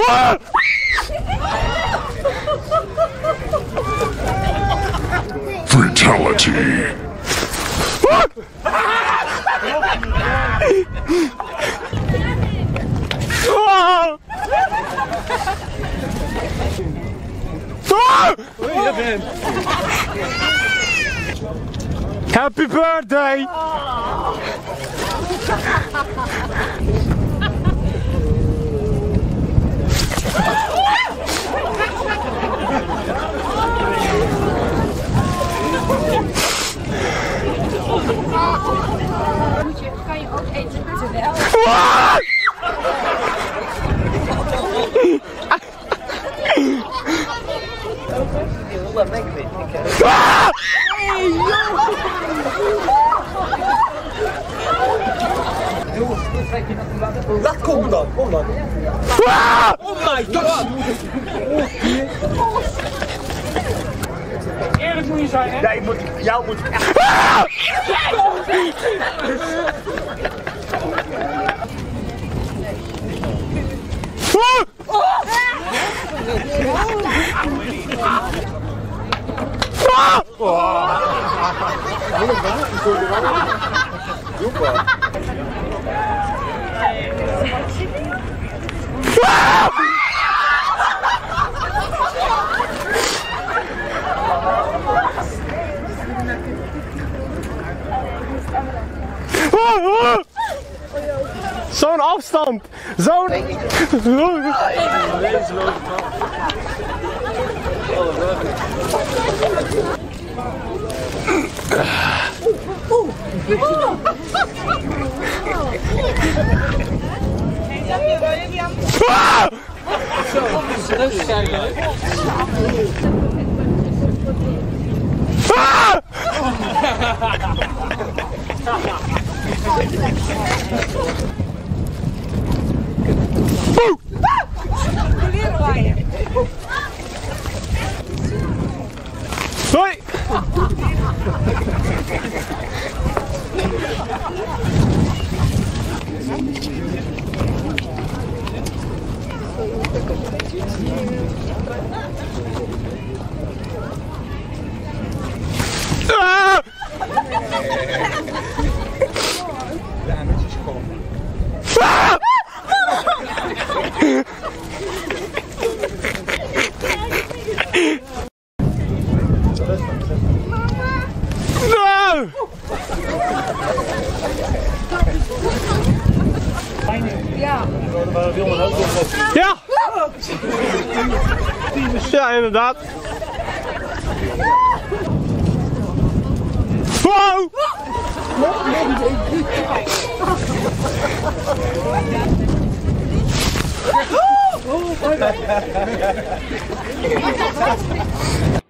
Fatality. Happy birthday! Kan je ook eten met wel? Dat komt dan, kom dan. Oh my god! Eerlijk moet je zijn, hè? Jij moet, jou moet echt... Zo'n afstand! Zo'n... Hoi! Ah! Ah! No! Ja. Ja! Ja, inderdaad. Wow! Oh!